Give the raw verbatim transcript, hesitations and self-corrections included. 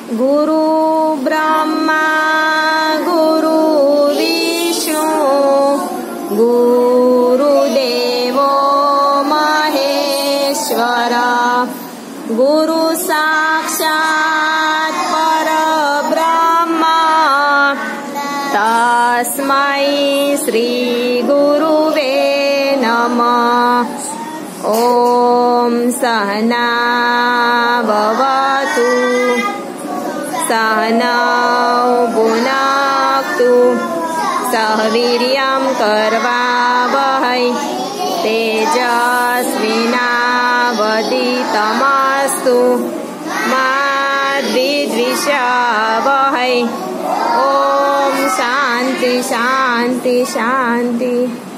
गुरु ब्रह्मा गुरु विष्णु गुरुदेवो महेश्वर गुरु साक्षात् परब्रह्म तस्मै श्री गुरुवे नमः। ॐ सहना भवतु सहनौ भुनक्तु सह वीर्यं करवावहै तेजस्विनावधीतमस्तु मा द्विद्विषावहै। ॐ शान्ति शान्ति शान्ति।